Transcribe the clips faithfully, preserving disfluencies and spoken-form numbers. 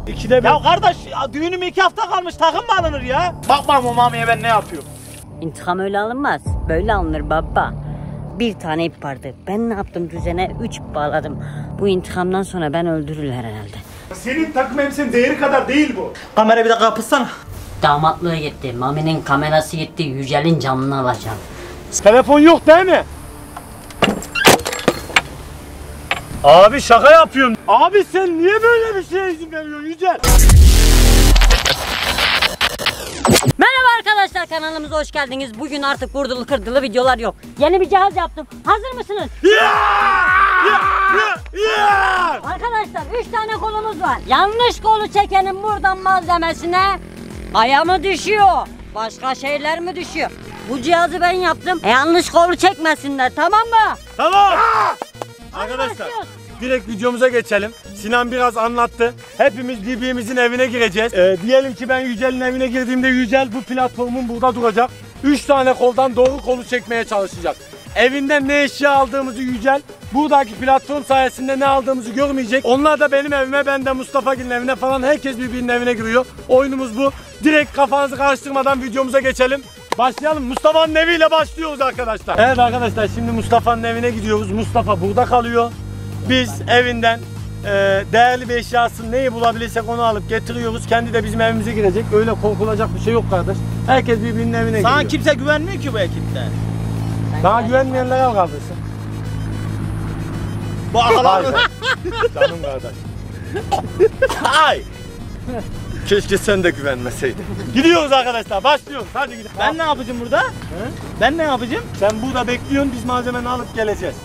İkide bir. Ya kardeş ya, düğünüm iki hafta kalmış, takım mı alınır ya? Bakmam o mamiye ben ne yapıyorum. İntikam öyle alınmaz. Böyle alınır baba. Bir tane ip vardı. Ben ne yaptım düzene? Üç ip bağladım. Bu intikamdan sonra ben öldürürler herhalde. Senin takım elbisenin değeri kadar değil bu. Kamera bir dakika kapıtsana. Damatlığı gitti. Mami'nin kamerası gitti. Yücel'in canını alacağım. Telefon yok değil mi? Abi şaka yapıyorum. Abi sen niye böyle bir şeye izin veriyorsun Yücel? Merhaba arkadaşlar, kanalımıza hoş geldiniz. Bugün artık vurdulu kırdılı videolar yok. Yeni bir cihaz yaptım. Hazır mısınız? Yeah! Yeah! Yeah! Arkadaşlar üç tane kolumuz var. Yanlış kolu çekenin buradan malzemesine kaya mı düşüyor? Başka şeyler mi düşüyor? Bu cihazı ben yaptım. E, yanlış kolu çekmesinler, tamam mı? Tamam. Hadi Arkadaşlar başlıyoruz. direkt videomuza geçelim. Sinan biraz anlattı. Hepimiz birbirimizin evine gireceğiz. Ee, diyelim ki ben Yücel'in evine girdiğimde Yücel bu platformun burada duracak. Üç tane koldan doğru kolu çekmeye çalışacak. Evinden ne eşya aldığımızı Yücel buradaki platform sayesinde ne aldığımızı görmeyecek. Onlar da benim evime, ben de Mustafa'nın evine falan, herkes birbirinin evine giriyor. Oyunumuz bu. Direkt kafanızı karıştırmadan videomuza geçelim. Başlayalım. Mustafa'nın eviyle başlıyoruz arkadaşlar. Evet arkadaşlar, şimdi Mustafa'nın evine gidiyoruz. Mustafa burada kalıyor. Biz evinden e, değerli bir eşyasını neyi bulabilirsek onu alıp getiriyoruz. Kendi de bizim evimize girecek. Öyle korkulacak bir şey yok kardeş. Herkes birbirinin evine Sana giriyor. kimse güvenmiyor ki bu ekipte. Daha güvenmeyenlere al kaldırsın. Bu akalar. Canım kardeş. Ay. Keşke sen de güvenmeseydin. Gidiyoruz arkadaşlar, başlıyoruz. Hadi gidelim. Ben ne yapacağım burada? He? Ben ne yapacağım? Sen burada bekliyorsun, biz malzemeni alıp geleceğiz.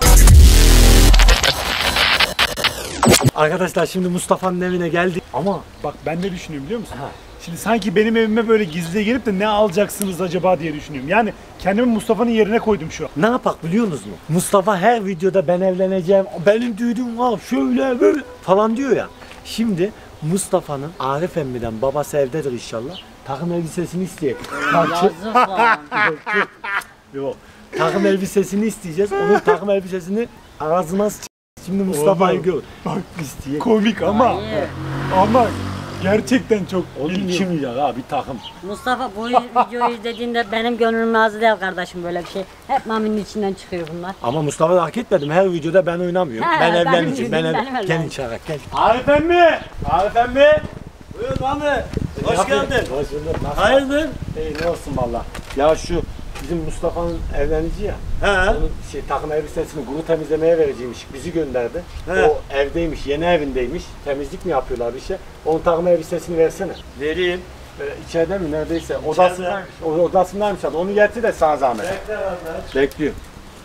Arkadaşlar şimdi Mustafa'nın evine geldik. Ama bak ben ne düşünüyorum biliyor musun? Ha. Şimdi sanki benim evime böyle gizliye gelip de ne alacaksınız acaba diye düşünüyorum. Yani kendimi Mustafa'nın yerine koydum şu an. Ne yapak biliyor musunuz? Mustafa her videoda ben evleneceğim, benim düğünüm var, şöyle böyle falan diyor ya. Şimdi Mustafa'nın Arif emmiden babası evdedir inşallah. Takım elbisesini isteyecek. Yazık lan. Yok. Takım elbisesini isteyeceğiz. Onun takım elbisesini ağzına s***. Şimdi Mustafa'yı gör. Bak isteyecek. komik ama Hayır. ama gerçekten çok Oğlum ilginç. kim ya abi takım. Mustafa bu videoyu izlediğinde benim gönlüm razı değil kardeşim, böyle bir şey. Hep Mami'nin içinden çıkıyor bunlar. Ama Mustafa da hak etmedim. Her videoda ben oynamıyorum. He, ben benim evleneceğim. Ben yüzüm, ev... benim Gelin evleneceğim. çağırak gel. Arif emmi! Arif emmi! Buyur Mami. Hoş Yapayım. geldin. Hoş bulduk. Nasıl? Hayırdır? İyi, ne olsun valla. Ya şu bizim Mustafa'nın evlenici ya. He. Onun şey, takım elbisesini kuru temizlemeye vereceğimiş. Bizi gönderdi. He. O evdeymiş, yeni evindeymiş. Temizlik mi yapıyorlar bir şey. Onun takım elbisesini versene. Vereyim. Ee, içeride mi neredeyse? Odasındaymış. O odasındaymış abi. Onu getir de sana zahmet. Bekle kardeş. Bekliyorum.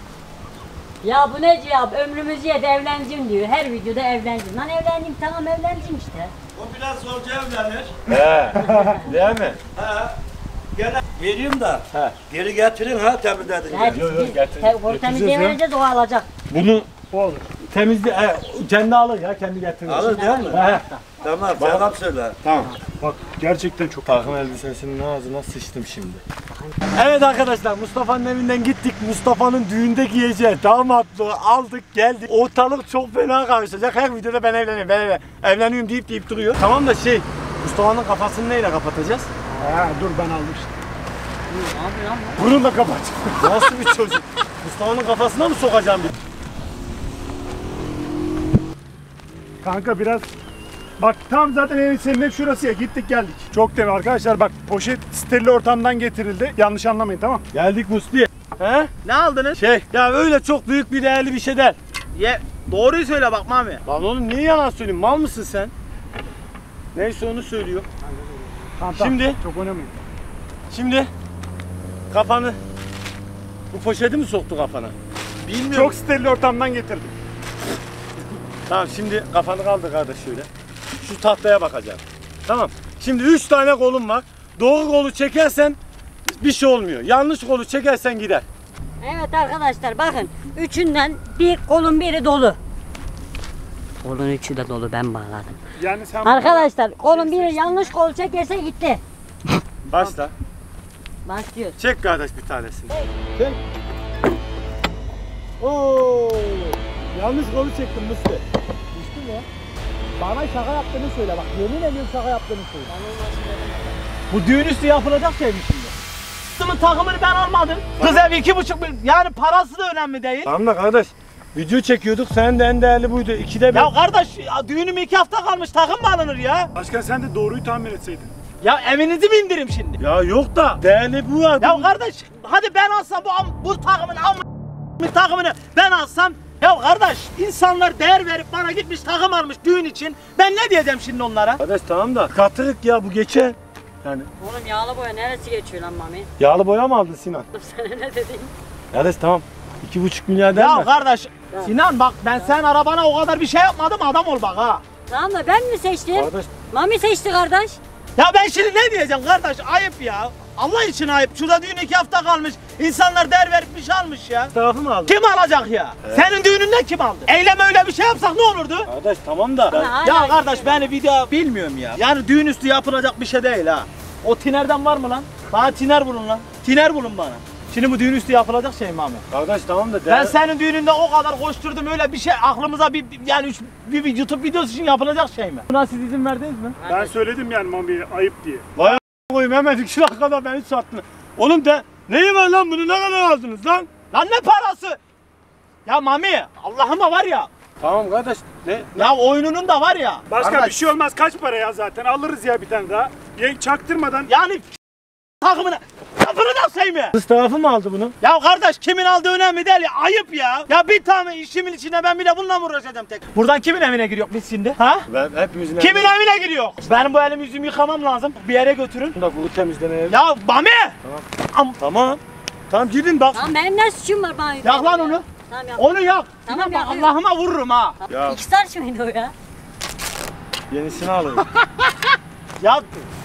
Ya bu ne cevap? Ömrümüz yedi evleneceğim diyor. Her videoda evleneceğim. Lan evlendim, tamam evleneceğim işte. O biraz zorca evlenir. He. Değil mi? He. Gene vereyim de. He. Geri getirin ha temizledin. Evet, Yok, yok, biz getir- te- o temizliğe getireceğiz ya. vereceğiz, o alacak. Bunu olur. Temizli, e, kendi alır ya, kendi getirir. Alır değil mi? He. Tamam, selam söyle. Tamam. Bak gerçekten çok Takım elbisesinin ağzına sıçtım şimdi. Evet arkadaşlar, Mustafa'nın evinden gittik. Mustafa'nın düğünde giyeceği damatlığı aldık geldik. Ortalık çok fena karışacak. Her videoda ben evleniyorum, ben evlen evleniyorum deyip deyip duruyor. Tamam da şey, Mustafa'nın kafasını neyle kapatacağız? Ha, dur ben almıştım. Abi lan bu. Bununla kapat. Nasıl bir çocuk? Mustafa'nın kafasına mı sokacağım bir? Kanka biraz bak tam zaten evin senin hep şurası ya, gittik geldik. Çok değil arkadaşlar, bak poşet steril ortamdan getirildi. Yanlış anlamayın, tamam. Geldik Musti'ye. He? Ne aldınız? Şey, ya öyle çok büyük bir değerli bir şey değil. Ye, doğruyu söyle bak Mami. Lan oğlum niye yalan söyleyeyim? Mal mısın sen? Neyse onu söylüyor. Tamam, tamam. Şimdi? Çok oynamayın. Şimdi kafanı bu poşeti mi soktu kafana? Bilmiyorum. Çok steril ortamdan getirdim. Tamam, şimdi kafanı kaldır kardeş şöyle. Şu tahtaya bakacağım. Tamam. Şimdi üç tane kolum var. Doğru kolu çekersen bir şey olmuyor. Yanlış kolu çekersen gider. Evet arkadaşlar bakın. Üçünden bir kolun biri dolu. Kolun üçü de dolu, ben bağladım. Yani sen Arkadaşlar kolun biri yanlış kol çekerse gitti. Başla. Başlıyoruz. Çek kardeş bir tanesini. Çek. Oo! Yanlış kolu çektim Musti. Düştü mü? Bana şaka yaptığını söyle bak. Yemin ediyorum şaka yaptığını söyle. Bu düğün üstü yapılacak şey mi şimdi? Kızımın takımını ben almadım. Kız evi iki buçuk bin. Yani parası da önemli değil. Tamam da kardeş. Video çekiyorduk. Senin de en değerli buydu. İkide bir. Ya kardeş ya düğünüm iki hafta kalmış. Takım mı alınır ya? Başkan sen de doğruyu tahmin etseydin. Ya evinizi mi indireyim şimdi? Ya yok da değerli bu var. Ya kardeş hadi ben alsam bu am- bu takımın am takımını ben alsam. Ya kardeş insanlar değer verip bana gitmiş takım almış düğün için. Ben ne diyeceğim şimdi onlara? Kardeş tamam da katırık ya bu geçer. Yani Oğlum yağlı boya neresi geçiyor lan Mami? yağlı boya mı aldın Sinan? Sana ne dedim? Kardeş tamam. iki buçuk milyar der Ya mi? kardeş Sinan bak ben sen arabana o kadar bir şey yapmadım adam ol bak ha. Tamam da ben mi seçtim? Kardeş Mami seçti kardeş. Ya ben şimdi ne diyeceğim kardeş ayıp ya. Allah için ayıp. Şurada düğün iki hafta kalmış. İnsanlar değer verip bir şey almış ya. tarafı mı aldın? Kim alacak ya? Senin düğününde kim aldı? Eylem öyle bir şey yapsak ne olurdu? Kardeş tamam da. Ben... Hala Ya kardeş gidiyor. beni video bilmiyorum ya. Yani düğün üstü yapılacak bir şey değil ha. O tinerden var mı lan? Bana tiner bulun lan. Tiner bulun bana. Şimdi bu düğün üstü yapılacak şey mi Ahmet? Kardeş tamam da. Ben Değer... senin düğününde o kadar koşturdum öyle bir şey aklımıza bir yani üç, bir, bir YouTube videosu için yapılacak şey mi? Buna siz izin verdiniz mi? Ben söyledim yani Mami'ye ayıp diye. Vay a** koyayım hemen iki dakikada beni sattın. Oğlum de neyi var lan bunu ne kadar aldınız lan? Lan ne parası? Ya Mami Allah'ıma var ya. Tamam kardeş ne? Ya oyununun da var ya. Başka Kardeş, bir şey olmaz kaç para ya zaten alırız ya bir tane daha. Ye, çaktırmadan. Yani takımını yapılacak şey mi? Kız tarafı mı aldı bunu? Ya kardeş kimin aldığı önemli değil ya ayıp ya. Ya bir tane işimin içine ben bile bununla mı uğraşacağım tek? Buradan kimin evine giriyor biz şimdi? Ha? Ben hepimizin Kimin evine giriyor? Benim bu elim yüzümü yıkamam lazım. Bir yere götürün. da kulu temizlemeye. Ya Mami! Tamam. Tamam. Tamam gidin bak. Tamam benim ne suçum var bana? Yak lan onu. Tamam yak. Onu yak. Tamam, Tamam bak yakıyorum. Allah'ıma vururum ha. Ya İki saç mıydı o ya? yenisini alayım. Ya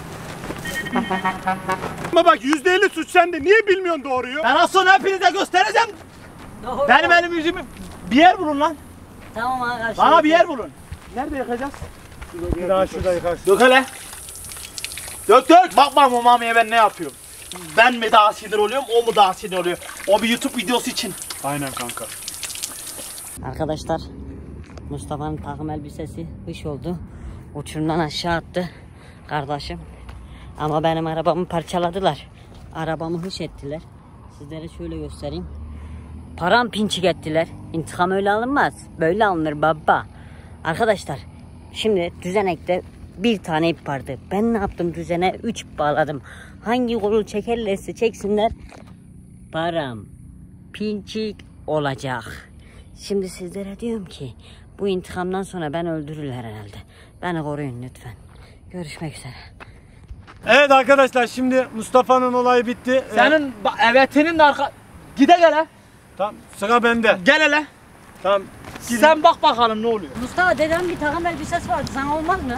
Ama bak yüzde elli suç sende niye bilmiyorsun doğruyu? ben az sonra hepinize göstereceğim. Doğru. Benim elim yüzümü bir yer bulun lan. Tamam arkadaşlar. Bana bir yer bulun. Nerede yakacağız? Bir daha şurada yıkarsın. Dök hele. Dök dök. Bakma o Mami'ye ben ne yapıyorum. Ben mi daha sinir oluyorum o mu daha sinir oluyor? O bir YouTube videosu için. Aynen kanka. Arkadaşlar Mustafa'nın takım elbisesi hış oldu. Uçurumdan aşağı attı kardeşim. Ama benim arabamı parçaladılar. Arabamı hış ettiler. Sizlere şöyle göstereyim. Paramparçık ettiler. İntikam öyle alınmaz. Böyle alınır baba. Arkadaşlar şimdi düzenekte bir tane ip vardı. Ben ne yaptım düzene üç ip bağladım. Hangi kolu çekerlerse çeksinler. Param pinçik olacak. Şimdi sizlere diyorum ki bu intikamdan sonra ben öldürürler herhalde. Beni koruyun lütfen. Görüşmek üzere. Evet arkadaşlar şimdi Mustafa'nın olayı bitti. Senin ba- evetinin de arka... Gide gele. Tamam sıra bende. Gel hele. Tamam. Sen bak bakalım ne oluyor. Mustafa dedem bir takım elbisesi vardı. Sana olmaz mı?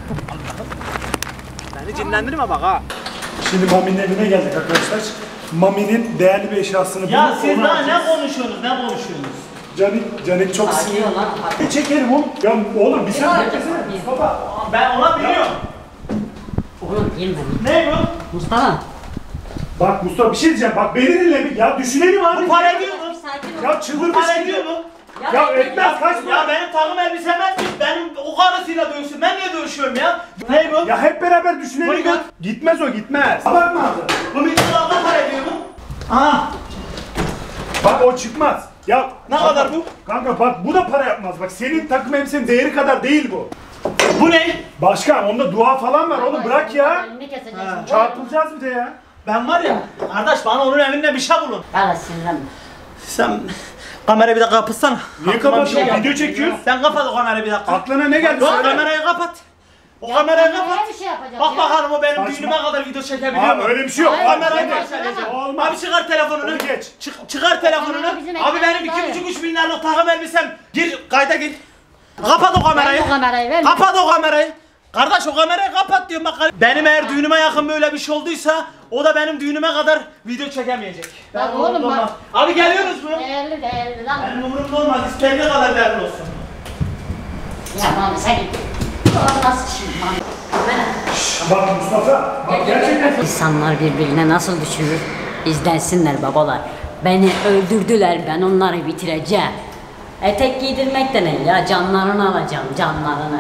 Beni cinlendirme bak ha. Şimdi Mami'nin evine geldik arkadaşlar. Mami'nin değerli bir eşyasını Ya bulup siz onu daha ne alacağız. konuşuyorsunuz ne konuşuyorsunuz? Canik, Canik çok sinirli. Sakin ol lan. Ne çekerim oğlum? Ya oğlum bir sen beklesene. Mustafa. Ben ona biliyorum. Oğlum girme. Ne bu? Mustafa. Bak Mustafa bir şey diyeceğim. Bak beni dinle bir. Ya düşünelim abi. Bu para ediyor mu? Sakin ol. Ya Bu çıldırmış. para ediyor mu? Ya etmez kaç Ya para? benim takım elbisem etmiş. Benim o karısıyla dövüşsün. Ben niye dövüşüyorum ya? Ne bu? Ya hep beraber düşünelim. Bunu gör. Gitmez o gitmez. Abartma abi. Bu mikrodalga para ediyor mu? Aha. Bak o çıkmaz. Ya Ne kanka- kadar bu? Kanka bak bu da para yapmaz. Bak senin takım elbisenin değeri kadar değil bu. Bu ne? Başkan onda dua falan var. Onu bırak ya. Elini keseceksin. Ha. Çarpılacağız bir de ya. Ben var ya. Kardeş bana onun evinde bir şey bulun. Hala sinirlenme. Sen kamerayı bir dakika kapatsana. Niye Aklıma bir şey kapatıyorsun? geldi. Video çekiyoruz. Sen kapat o kamerayı bir dakika. Aklına ne geldi? Yok söyle. kamerayı kapat. O kamerayı kapat. bir şey yapacağız Bak bakalım o benim Saçma. düğünüme kadar video çekebiliyor Aa, mu? öyle bir şey yok. Hayır, Abi, Kamerayı hadi. başlayacağım. Olmaz. Abi çıkar telefonunu. Onu geç. Çık, çıkar telefonunu. Kamera bizim Abi benim ekranımızda iki buçuk üç bin liralık takım elbisem. Gir kayda gir. Kapat o kamerayı. Ver o kamerayı, ver. Kapat o kamerayı. Kardeş o kamerayı kapat diyorum bak. Benim eğer düğünüme yakın böyle bir şey olduysa o da benim düğünüme kadar video çekemeyecek. Bak Ben oğlum, umurumda bak. olmaz. Abi geliyorsunuz mu? Değerli değerli lan. Benim umurumda olmaz. İstediği kadar değerli olsun. Ya Mami sen git. Aa, nasıl şimdi Mami? Bak Mustafa. Bak gerçekten. İnsanlar birbirine nasıl düşürür? İzlensinler babalar. Beni öldürdüler, ben onları bitireceğim. Etek giydirmek de ne ya? Canlarını alacağım, canlarını.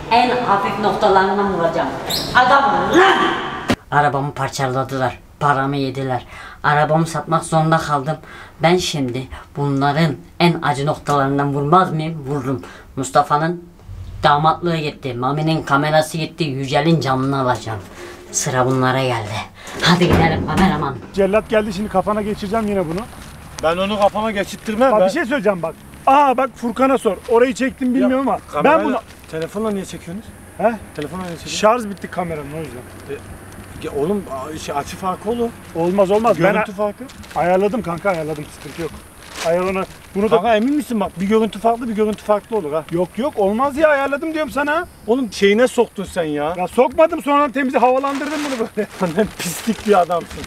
en hafif noktalarından vuracağım. Adam lan! Arabamı parçaladılar. Paramı yediler. Arabamı satmak zorunda kaldım. Ben şimdi bunların en acı noktalarından vurmaz mıyım? Vururum. Mustafa'nın damatlığı gitti. Mami'nin kamerası gitti. Yücel'in canını alacağım. Sıra bunlara geldi. Hadi gidelim kameraman. Cellat geldi, şimdi kafana geçireceğim yine bunu. Ben onu kafama geçirttirmem. Bak ben. bir şey söyleyeceğim bak. Aa bak Furkan'a sor. Orayı çektim bilmiyorum ama. Ben Kamerayla- bunu... Telefonla niye çekiyorsunuz? He? Telefonla niye çekiyorsunuz? Şarj bitti kameranın, o yüzden. Ya oğlum a- şey, açı farkı olur. Olmaz olmaz. Görüntü Ben farkı. ayarladım kanka, ayarladım. Sıkıntı yok. Ayar ona. Bunu da... Kanka emin misin bak bir görüntü farklı bir görüntü farklı olur ha. Yok yok olmaz ya, ayarladım diyorum sana. Oğlum şeyine soktun sen ya. Ya sokmadım, sonradan temize havalandırdım bunu böyle. Sen pislik bir adamsın.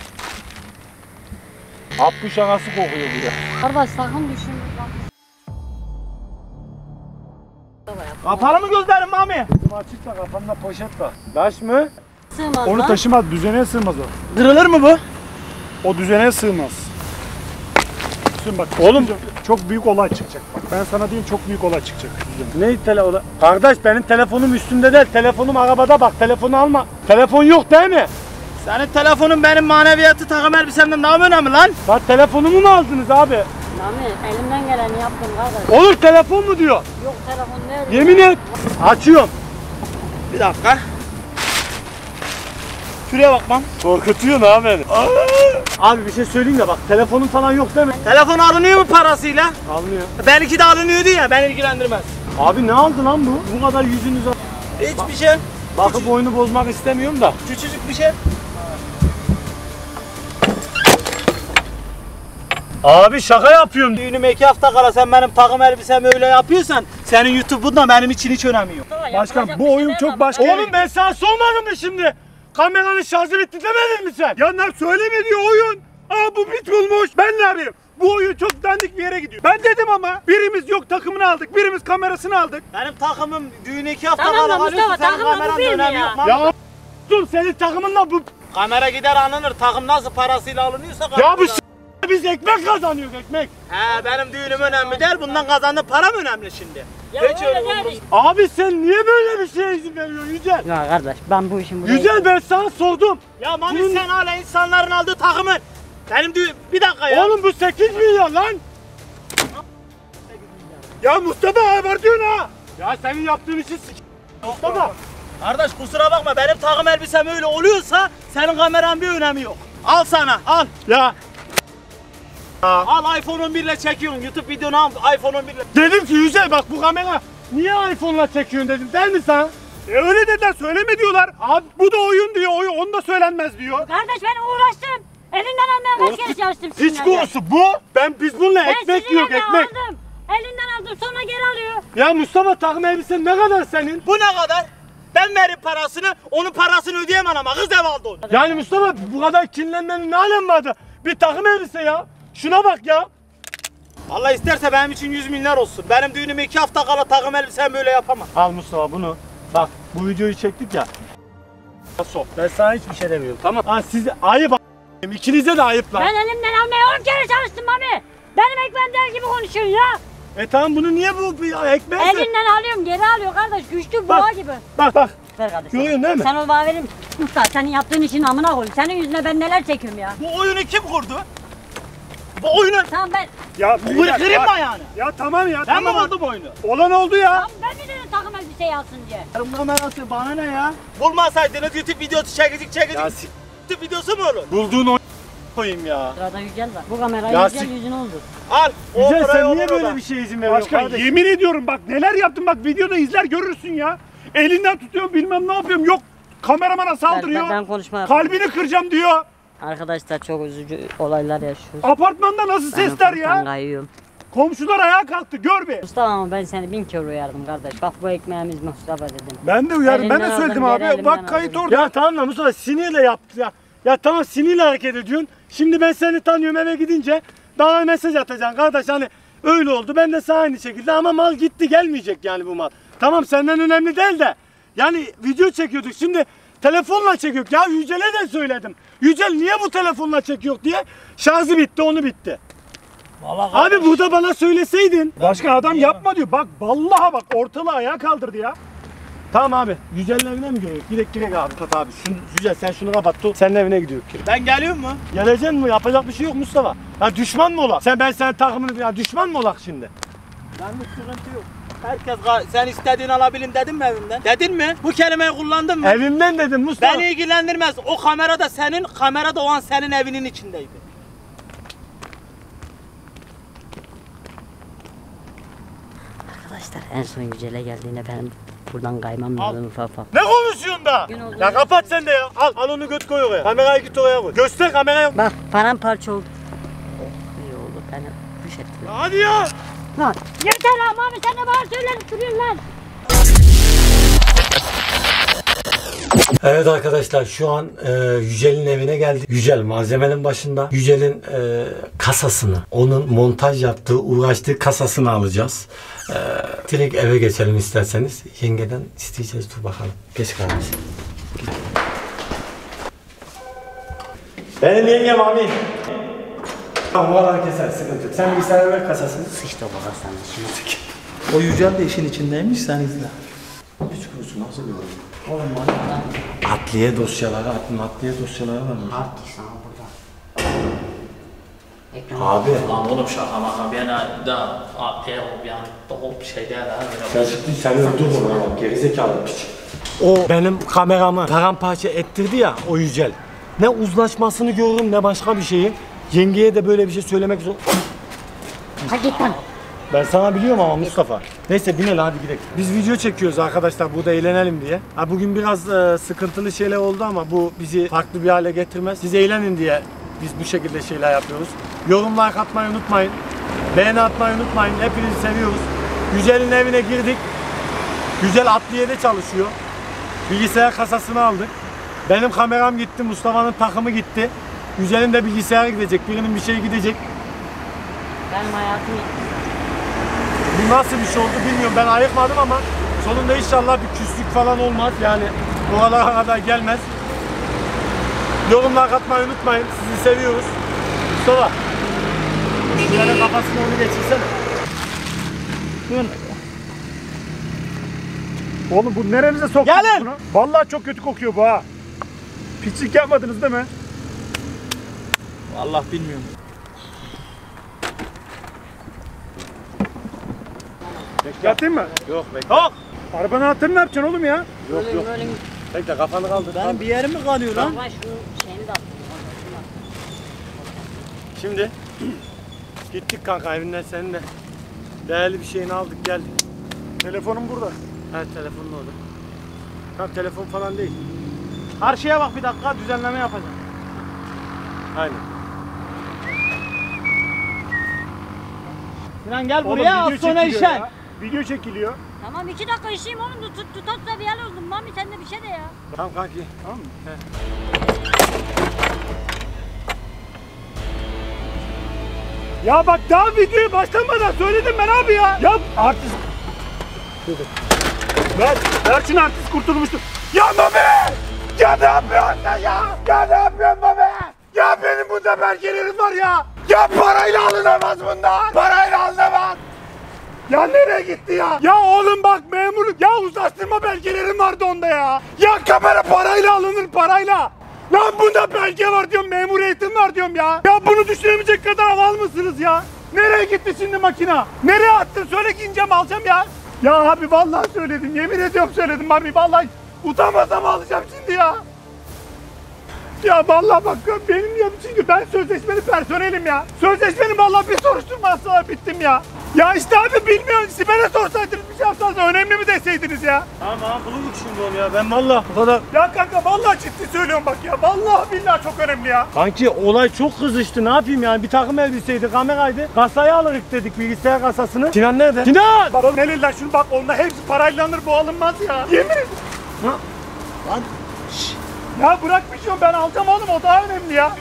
Abdü şakası kokuyor bu ya. Kardeş sakın düşün. Kapalı mı gözlerim Mami? Bunu açıkla, kafanda poşet var. Taş mı? Sığmaz Onu lan. taşımaz, düzeneye sığmaz o. Kırılır mı bu? O düzeneye sığmaz. Sığın bak. Oğlum- çok büyük olay çıkacak. Bak ben sana diyeyim, çok büyük olay çıkacak. Ne telefonu? Kardeş benim telefonum üstümde değil. Telefonum arabada bak. Telefonu alma. Telefon yok değil mi? Senin telefonun benim maneviyatı takım elbisemden daha mı önemli lan? Lan telefonumu mu aldınız abi? Mami elimden geleni yaptım kardeş. Olur telefon mu diyor? Yok telefon nerede? Yemin et. Açıyorum. Bir dakika. Şuraya bakmam. Korkutuyorsun ha beni. Abi bir şey söyleyeyim de bak telefonun falan yok değil mi? Telefon alınıyor mu parasıyla? Almıyor. Benimki de alınıyordu ya, beni ilgilendirmez. Abi ne aldı lan bu? Bu kadar yüzünüze. Hiçbir şey. Bakıp oyunu bozmak istemiyorum da. Küçücük bir şey. Abi şaka yapıyorum. Düğünüme iki hafta kala sen benim takım elbisemi öyle yapıyorsan senin YouTube'un da benim için hiç önemi yok. Başkan bu oyun çok başka. Oğlum ben sana sormadım mı şimdi? Kameranın şarjı bitti demedin mi sen? Yanlar söyleme diyor oyun. Aa bu bit bulmuş. Ben ne yapayım? Bu oyun çok dandik bir yere gidiyor. Ben dedim ama birimiz yok takımını aldık, birimiz kamerasını aldık. Benim takımım düğüne iki hafta Tamam da kala Mustafa, kalıyorsa senin takımın bu kameranın değil mi önemi ya? yok. Ya dur senin takımınla bu. Kamera gider alınır. Takım nasıl parasıyla alınıyorsa Ya kamera bu da- s- biz ekmek kazanıyoruz ekmek. He benim düğünüm önemli değil. Bundan kazandığım param önemli şimdi. Ya Hiç öyle öyle değil işte. Abi sen niye böyle bir şeye izin veriyorsun Yücel? Ya kardeş ben bu işin buraya... Yücel ben sana sordum. Ya Mami Bunun- sen hala insanların aldığı takımın. Benim düğün... Bir dakika ya. Oğlum bu sekiz milyon lan. Ya Mustafa abartıyorsun ha. Ya senin yaptığın işi s- Mustafa. Kardeş kusura bakma benim takım elbisem öyle oluyorsa senin kameran bir önemi yok. Al sana al. Ya Al iPhone on bir ile çekiyorsun. YouTube videonu al iPhone on bir ile. dedim ki Yücel bak bu kamera niye iPhone'la çekiyorsun dedim değil mi sen? E öyle dediler, söyleme diyorlar. Abi bu da oyun diyor, oyun onu da söylenmez diyor. Kardeş ben uğraştım. Elinden almaya kaç kere çalıştım Hiç sizinle. konusu bu. Ben biz bununla Ben ekmek sizinle yiyoruz de ekmek. aldım. Elinden aldım sonra geri alıyor. Ya Mustafa takım elbisen ne kadar senin? Bu ne kadar? Ben verip parasını, onun parasını ödeyemem ama kız ev aldı onu. Yani Mustafa bu kadar kinlenmenin ne alemi vardı? Bir takım elbise ya. Şuna bak ya. Allah isterse benim için yüz milyar olsun. Benim düğünüme iki hafta kala takım elbisem böyle yapamam. Al Mustafa bunu. Bak bu videoyu çektik ya. Sok. Ben sana hiçbir şey demiyorum tamam. Ha siz ayıp a- İkinize de ayıp lan. Ben elimden almaya on kere çalıştım Mami. Benim ekmeğim der gibi konuşuyorsun ya. E tamam bunu niye bu bir ekmek? Elinden alıyorum geri alıyor kardeş. Güçlü boğa Bak. gibi. Bak bak. Ver kardeş. Görüyorsun değil mi? Sen o bana verir misin? Mustafa senin yaptığın işin amına koyayım. Senin yüzüne ben neler çekiyorum ya. Bu oyunu kim kurdu? Bu oyunu... Tamam ben... Ya Bu beyler, kırayım bak- mı yani? Ya tamam ya, Ben mi tamam. kurdum oyunu? Olan oldu ya. Tamam ben mi dedim takım elbiseyi alsın diye. Yarım kamerası bana ne ya? Bulmasaydınız YouTube videosu çekecek çekecek. Ya s- YouTube videosu mu olur? Bulduğun o koyayım ya. Sırada Yücel var. Bu kamerayı Ya Yücel sik- yüzün oldu. Al. o Güzel parayı sen niye olur o böyle da. bir şeye izin veriyorsun Başkan kardeşim? yemin ediyorum bak neler yaptım, bak videoda izler görürsün ya. Elinden tutuyorum, bilmem ne yapıyorum, yok kameramana saldırıyor. Ben, ben konuşma yapayım. Kalbini kıracağım diyor. Arkadaşlar çok üzücü olaylar yaşıyoruz. Apartmanda nasıl Ben sesler ufaktan ya. kayıyorum. Komşular ayağa kalktı, gör be. Mustafa ama ben seni bin kere uyardım kardeş. Bak bu ekmeğimiz Mustafa dedim. Ben de uyarım, ben de Elinden söyledim aldım, abi. geri Bak elimden kayıt aldım. orada. Ya tamam da Mustafa sinirle yaptı ya. Ya tamam sinirle hareket ediyorsun. Şimdi ben seni tanıyorum eve gidince bana mesaj atacaksın kardeş hani öyle oldu. Ben de sana aynı şekilde ama mal gitti gelmeyecek yani bu mal. Tamam senden önemli değil de yani video çekiyorduk şimdi telefonla çekiyoruz. Ya Yücel'e de söyledim. Yücel niye bu telefonla çekiyor diye şarjı bitti onu bitti. Vallahi Abi burada bana söyleseydin. Başka adam yapma diyor. Bak vallahi bak ortalığı ayağa kaldırdı ya. Tamam abi. Yücel'in evine mi gidiyoruz? Gidek girek abi. Kat abi. Şunu, Yücel sen şunu kapat dur. Senin evine gidiyoruz. Ben geliyorum mu? Geleceksin mi? Yapacak bir şey yok Mustafa. Ya düşman mı olak? Sen ben senin takımını ya düşman mı olak şimdi? Bende sıkıntı yok. Herkes ga- sen istediğini alabilirim dedin mi evimden? Dedin mi? Bu kelimeyi kullandın mı? Evimden dedim Mustafa. Beni ilgilendirmez. O kamera da senin, kamera da o an senin evinin içindeydi. Arkadaşlar en son Yücel'e geldiğinde benim buradan kaymam lazım ufak ufak. Ne konuşuyorsun da? Gün oldu. Ya kapat sen de ya. Al, al onu göt koy oraya. Kamerayı git oraya koy. Göster kameraya. Bak paramparça oldu. Oh, iyi oldu beni bu şekilde. Hadi ya. Lan yeter ama abi sen de bana söylenip duruyorsun lan. Evet arkadaşlar şu an e, Yücel'in evine geldik. Yücel malzemenin başında. Yücel'in e, kasasını, onun montaj yaptığı, uğraştığı kasasını alacağız. E, direkt eve geçelim isterseniz. Yengeden isteyeceğiz. Dur bakalım. Geç kardeşim. Benim yengem abi. Tamam bu kadar keser sıkıntı yok. Sen bilgisayara ver kasasını. Sıçtı o baba sen de şuna. O Yücel de işin içindeymiş, sen izle. Hiç kurusu nasıl bir oyun? Oğlum manyak. Adliye dosyaları, adliye dosyaları var mı? Hard disk ama burada. Ekran. Abi. Lan oğlum şaka maka bir yana da arkaya o bir yana doğup bir şey değil ha. Sen çıktın sen öldün onu ama gerizekalı piç. O benim kameramı paramparça ettirdi ya o Yücel. Ne uzlaşmasını görürüm ne başka bir şeyi. Yengeye de böyle bir şey söylemek zor. Hadi git lan. Ben sana biliyorum ama Mustafa. Neyse binelim hadi gidelim. Biz video çekiyoruz arkadaşlar burada eğlenelim diye. Ha, bugün biraz e, sıkıntılı şeyler oldu ama bu bizi farklı bir hale getirmez. Siz eğlenin diye biz bu şekilde şeyler yapıyoruz. Yorum like atmayı unutmayın. Beğeni atmayı unutmayın. Hepinizi seviyoruz. Yücel'in evine girdik. Yücel adliyede çalışıyor. Bilgisayar kasasını aldık. Benim kameram gitti. Mustafa'nın takımı gitti. Yücel'in de bilgisayarı gidecek. Birinin bir şey gidecek. Benim hayatım Bu nasıl bir şey oldu bilmiyorum. Ben ayıkmadım ama sonunda inşallah bir küslük falan olmaz. Yani oralara kadar gelmez. Yorumlar katmayı unutmayın. Sizi seviyoruz. Mustafa. Yücel'in kafasına onu geçirsene. Oğlum bu nerenize soktunuz Gelin. bunu? Vallahi çok kötü kokuyor bu ha. Piçlik yapmadınız değil mi? Vallahi bilmiyorum. Yatayım mı? Yok bekle. Yok. Arabanın anahtarını ne yapacaksın oğlum ya? Yok yok. Bekle kafanı kaldır. Benim bir yerim mi kalıyor lan? Ama şunun şeyini de attım. Şimdi gittik kanka evinden senin de. Değerli bir şeyini aldık geldik. Telefonum burada. Evet telefonun orada. Kanka telefon falan değil. Karşıya bak bir dakika, düzenleme yapacağım. Aynen. Sinan gel Oğlum buraya, az video sonra çekiliyor işen. ya. Video çekiliyor. Tamam iki dakika işeyim oğlum. Tut tut tut da bir yer oldum. Mami sen de bir şey de ya. Tamam kanki. Tamam mı? Ya bak daha videoya başlamadan söyledim ben abi ya. Ya artist. Ver, ver şunu artist kurtulmuştur. Ya Mami! Ya ne yapıyorsun sen ya? Ya ne yapıyorsun Mami? Ya benim bunda belgelerim var ya. Ya parayla alınamaz bundan. Parayla alınamaz. Ya nereye gitti ya? Ya oğlum bak memurluk. Ya uzlaştırma belgelerim vardı onda ya. Ya kamera parayla alınır parayla. Lan bunda belge var diyorum, memuriyetim var diyorum ya. Ya bunu düşünemeyecek kadar havalı mısınız ya? Nereye gitti şimdi makina? Nereye attın? Söyle ki ineceğim alacağım ya. Ya abi vallahi söyledim, yemin ediyorum söyledim abi. Vallahi utanmasam alacağım şimdi ya. Ya vallahi bak benim ya çünkü ben sözleşmeli personelim ya. Sözleşmenin vallahi bir soruşturması var bittim ya. Ya işte abi bilmiyorum, Sibel'e sorsaydınız bir şey yapsanız önemli mi deseydiniz ya. Tamam bulduk şimdi onu ya. Ben valla bu kadar. Ya kanka vallahi ciddi söylüyorum bak ya. Vallahi billahi çok önemli ya. Kanki olay çok kızıştı. Ne yapayım yani? Bir takım elbiseydi, kameraydı. Kasayı alırız dedik bilgisayar kasasını. Sinan nerede? Sinan! Bak ne lan şunu bak, onda hepsi parayla alınır, bu alınmaz ya. Yemin ederim. Ha? Lan. Şşş. Ya bırak bir şey, ben alacağım oğlum, o daha önemli ya.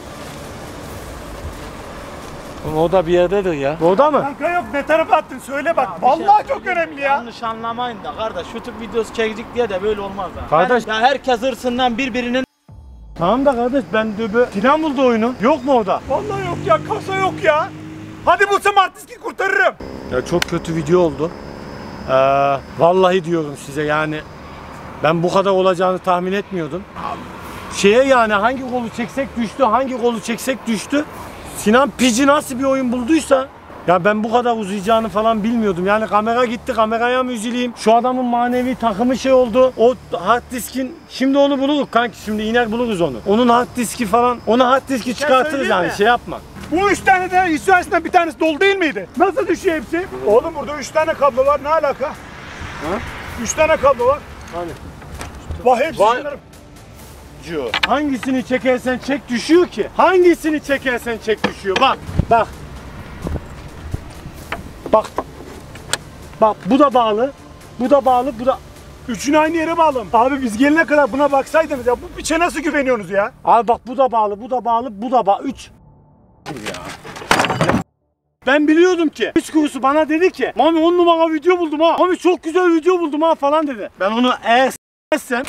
O da bir yerdedir ya. O da mı? Kanka yok, ne tarafa attın söyle bak. Ya bir şey Vallahi çok söyleyeyim, önemli ya. Yanlış anlamayın da kardeş, şu tip videosu çekecek diye de böyle olmaz ha. Kardeş- Ya herkes hırsından birbirinin Tamam da kardeş ben de bu- Sinan buldu oyunu. Yok mu o da? Vallahi yok ya, kasa yok ya. Hadi bulsam artistki kurtarırım. Ya çok kötü video oldu. Ee, vallahi diyorum size yani Ben bu kadar olacağını tahmin etmiyordum. Şeye yani hangi kolu çeksek düştü, hangi kolu çeksek düştü. Sinan Pici nasıl bir oyun bulduysa ya ben bu kadar uzayacağını falan bilmiyordum. Yani kamera gitti, kameraya mı üzüleyim? Şu adamın manevi takımı şey oldu. O hard diskin, şimdi onu buluruz kanki, şimdi iner buluruz onu. Onun hard diski falan, onu hard diski çıkartırız yani, şey yapma. Bu üç tane de içerisinden bir tanesi dolu değil miydi? Nasıl düşüyor hepsi? Oğlum burada üç tane kablo var, ne alaka? Ha? Üç tane kablo var. Hani? Bak hepsi Vay. şunları. Hangisini çekersen çek düşüyor ki? Hangisini çekersen çek düşüyor. Bak, bak. Bak. Bak bu da bağlı. Bu da bağlı, bu da... Üçünü aynı yere bağladım. Abi biz gelene kadar buna baksaydınız ya, bu piçe nasıl güveniyorsunuz ya? Abi bak bu da bağlı, bu da bağlı, bu da bağlı. Üç. Ben biliyordum ki. Üç kurusu bana dedi ki Mami on numara video buldum ha. Mami çok güzel video buldum ha falan dedi. Ben onu eğer s***sen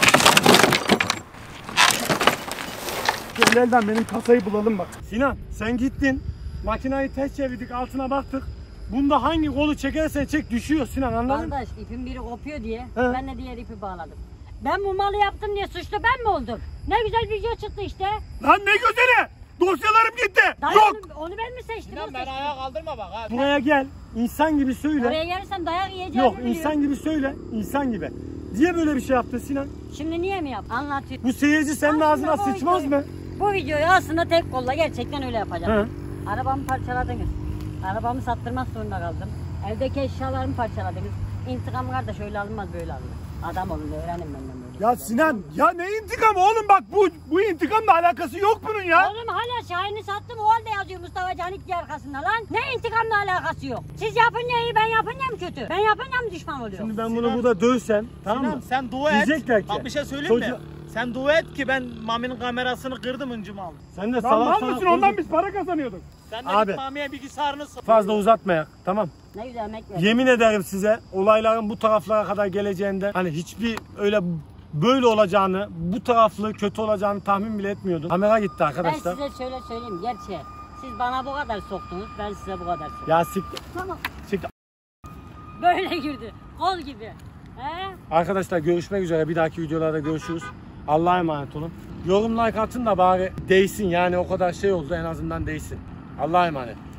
Şöyle elden benim kasayı bulalım bak. Sinan sen gittin. Makinayı ters çevirdik, altına baktık. Bunda hangi kolu çekersen çek düşüyor Sinan, anladın mı? Kardeş ipin biri kopuyor diye He. ben de diğer ipi bağladım. Ben bu malı yaptım diye suçlu ben mi oldum? Ne güzel video çıktı işte. Lan ne güzeli! Dosyalarım gitti! Dayak, Yok! onu, onu ben mi seçtim? Sinan o ben seçti. ayağa kaldırma bak ha. Buraya gel. İnsan gibi söyle. Oraya gelirsem dayak yiyeceğimi Yok biliyorum. insan gibi söyle. İnsan gibi. Diye böyle bir şey yaptı Sinan. Şimdi niye mi yap? Anlatayım. Bu seyirci senin Aslında ağzına bu sıçmaz videoyu- mı? Bu videoyu aslında tek kolla gerçekten öyle yapacağım. Hı. Arabamı parçaladınız. Arabamı sattırmak zorunda kaldım. Evdeki eşyalarımı parçaladınız. İntikam kardeş öyle alınmaz böyle alınır. Adam olun öğrenin benden böyle. Ya Sinan, ya ne intikamı oğlum, bak bu bu intikamla alakası yok bunun ya. Oğlum hala Şahin'i sattım o halde yazıyor Mustafa Canik diye arkasında lan. Ne intikamla alakası yok. Siz yapınca iyi ben yapınca mı kötü? Ben yapınca mı düşman oluyor? Şimdi ben bunu burada dövsem, tamam Sinan mı? sen dua et. Diyecekler ki, Bak bir şey söyleyeyim mi? çocuğu- Sen dua et ki ben Mami'nin kamerasını kırdım öncümü aldım. Sen de Lan salak mal salak mısın, ondan konuşma. biz para kazanıyorduk. Sen de Abi. git Mami'ye bilgisayarını sor. Fazla uzatmayak, tamam. Ne güzel emek ver. Yemin ederim size olayların bu taraflara kadar geleceğinden hani hiçbir öyle böyle olacağını, bu taraflı kötü olacağını tahmin bile etmiyordum. Kamera gitti Ben arkadaşlar. size şöyle söyleyeyim gerçi. Siz bana bu kadar soktunuz ben size bu kadar soktum. Ya sik, Tamam. sik. Böyle girdi. Kol gibi. He? Arkadaşlar görüşmek üzere. Bir dahaki videolarda görüşürüz. Allah'a emanet olun. Yorum like atın da bari değsin, yani o kadar şey oldu, en azından değsin. Allah'a emanet.